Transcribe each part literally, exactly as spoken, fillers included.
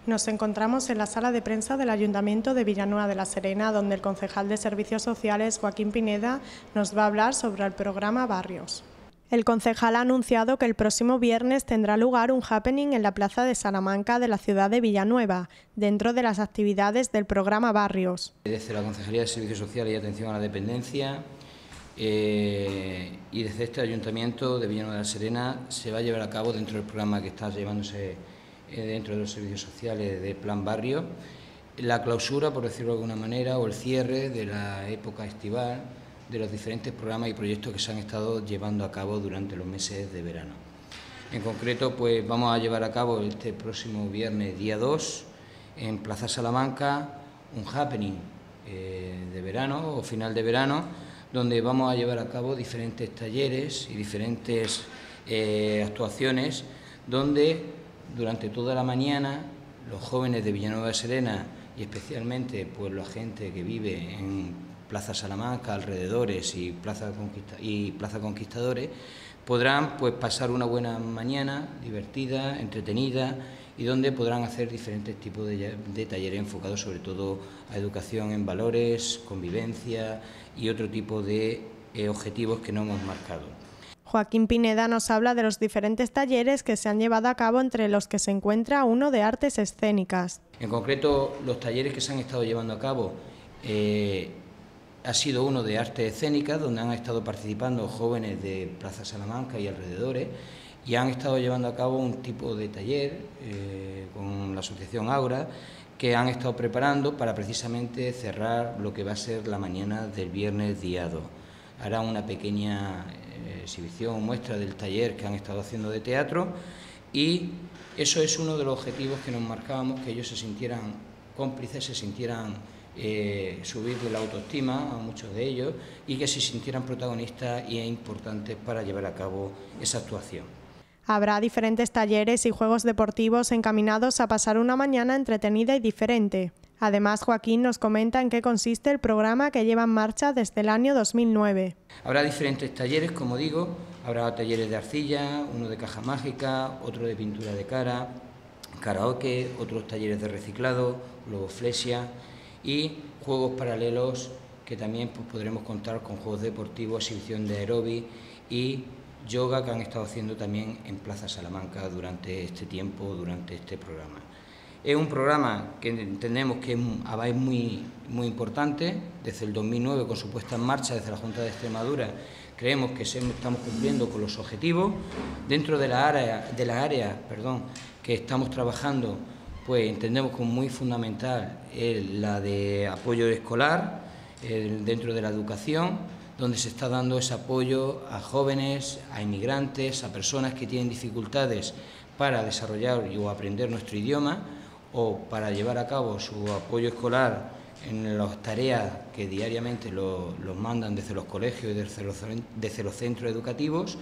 Nos encontramos en la sala de prensa del Ayuntamiento de Villanueva de la Serena, donde el concejal de Servicios Sociales, Joaquín Pineda, nos va a hablar sobre el programa Barrios. El concejal ha anunciado que el próximo viernes tendrá lugar un happening en la plaza de Salamanca de la ciudad de Villanueva, dentro de las actividades del programa Barrios. Desde la Concejalía de Servicios Sociales y Atención a la Dependencia eh, y desde este Ayuntamiento de Villanueva de la Serena se va a llevar a cabo, dentro del programa que está llevándose eh, dentro de los servicios sociales del Plan Barrio, la clausura, por decirlo de alguna manera, o el cierre de la época estival de los diferentes programas y proyectos que se han estado llevando a cabo durante los meses de verano. En concreto, pues vamos a llevar a cabo este próximo viernes, día dos, en Plaza Salamanca, un happening eh, de verano o final de verano, donde vamos a llevar a cabo diferentes talleres y diferentes eh, actuaciones, donde durante toda la mañana los jóvenes de Villanueva de Serena y especialmente pues la gente que vive en Plaza Salamanca, alrededores y Plaza, Conquista y Plaza Conquistadores, podrán pues pasar una buena mañana divertida, entretenida, y donde podrán hacer diferentes tipos de, de talleres enfocados sobre todo a educación en valores, convivencia y otro tipo de eh, objetivos que no hemos marcado. Joaquín Pineda nos habla de los diferentes talleres que se han llevado a cabo, entre los que se encuentra uno de artes escénicas. En concreto, los talleres que se han estado llevando a cabo eh, ha sido uno de artes escénicas, donde han estado participando jóvenes de Plaza Salamanca y alrededores, y han estado llevando a cabo un tipo de taller eh, con la asociación Aura, que han estado preparando para precisamente cerrar lo que va a ser la mañana del viernes día dos. Hará una pequeña eh, exhibición, muestra del taller que han estado haciendo de teatro, y eso es uno de los objetivos que nos marcábamos, que ellos se sintieran cómplices, se sintieran eh, subirle la autoestima a muchos de ellos y que se sintieran protagonistas y importantes para llevar a cabo esa actuación. Habrá diferentes talleres y juegos deportivos encaminados a pasar una mañana entretenida y diferente. Además, Joaquín nos comenta en qué consiste el programa que lleva en marcha desde el año dos mil nueve. Habrá diferentes talleres, como digo, habrá talleres de arcilla, uno de caja mágica, otro de pintura de cara, karaoke, otros talleres de reciclado, globoflexia y juegos paralelos, que también pues, podremos contar con juegos deportivos, exhibición de aeróbic y yoga, que han estado haciendo también en Plaza Salamanca durante este tiempo, durante este programa. Es un programa que entendemos que es muy, muy importante. Desde el dos mil nueve, con su puesta en marcha desde la Junta de Extremadura, creemos que estamos cumpliendo con los objetivos. Dentro de la área, de la área perdón, que estamos trabajando, pues entendemos como muy fundamental el, la de apoyo escolar, el, dentro de la educación, donde se está dando ese apoyo a jóvenes, a inmigrantes, a personas que tienen dificultades para desarrollar o aprender nuestro idioma, o para llevar a cabo su apoyo escolar en las tareas que diariamente los lo mandan desde los colegios y desde los, desde los centros educativos.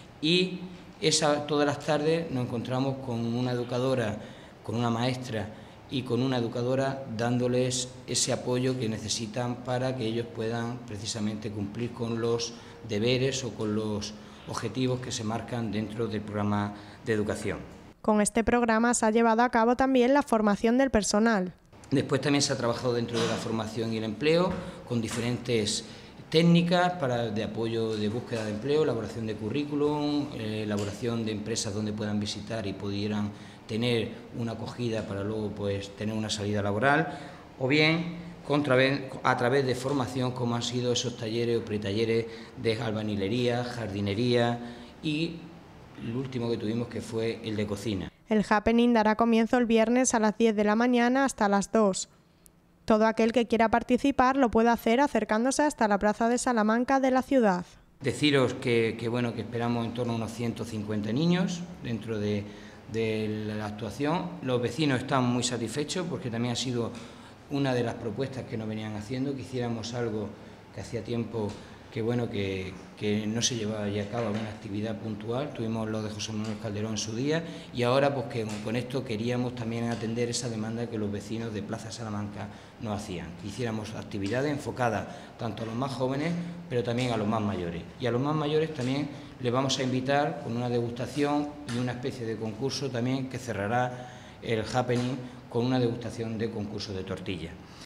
Y esa, todas las tardes nos encontramos con una educadora, con una maestra y con una educadora dándoles ese apoyo que necesitan para que ellos puedan precisamente cumplir con los deberes o con los objetivos que se marcan dentro del programa de educación. Con este programa se ha llevado a cabo también la formación del personal. Después también se ha trabajado dentro de la formación y el empleo con diferentes técnicas para, de apoyo de búsqueda de empleo, elaboración de currículum, eh, elaboración de empresas donde puedan visitar y pudieran tener una acogida para luego pues, tener una salida laboral, o bien con, a través de formación, como han sido esos talleres o pretalleres de albañilería, jardinería y el último que tuvimos, que fue el de cocina. El happening dará comienzo el viernes a las diez de la mañana hasta las dos. Todo aquel que quiera participar lo puede hacer acercándose hasta la plaza de Salamanca de la ciudad. Deciros que, que, bueno, que esperamos en torno a unos ciento cincuenta niños dentro de, de la actuación. Los vecinos están muy satisfechos porque también ha sido una de las propuestas que nos venían haciendo, que hiciéramos algo que hacía tiempo que bueno que, que no se llevaba ya a cabo alguna actividad puntual. Tuvimos lo de José Manuel Calderón en su día y ahora pues que con esto queríamos también atender esa demanda que los vecinos de Plaza Salamanca nos hacían, que hiciéramos actividades enfocadas tanto a los más jóvenes pero también a los más mayores, y a los más mayores también les vamos a invitar con una degustación y una especie de concurso también que cerrará el happening con una degustación de concurso de tortilla.